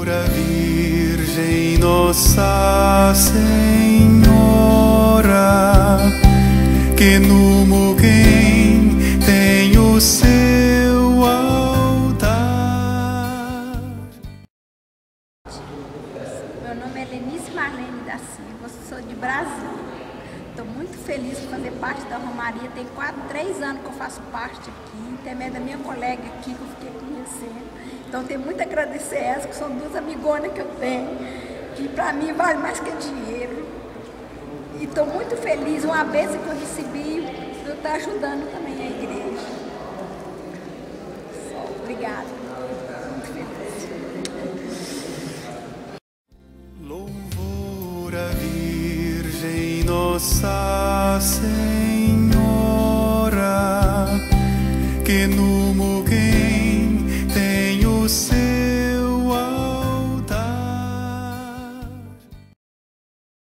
Louvor a Virgem Nossa Senhora, que no Muguém tem o seu altar. Meu nome é Lenice Marlene da Silva, sou de Brasília. Estou muito feliz de fazer parte da Romaria. Tem 3 anos que eu faço parte aqui, intermédio da minha colega aqui que eu fiquei conhecendo. Então tenho muito a agradecer a elas, que são 2 amigonas que eu tenho, que para mim vale mais que dinheiro. E estou muito feliz, uma bênção que eu recebi, eu estou ajudando também a igreja. Obrigada, muito feliz. Louvor a Virgem Nossa Senhora.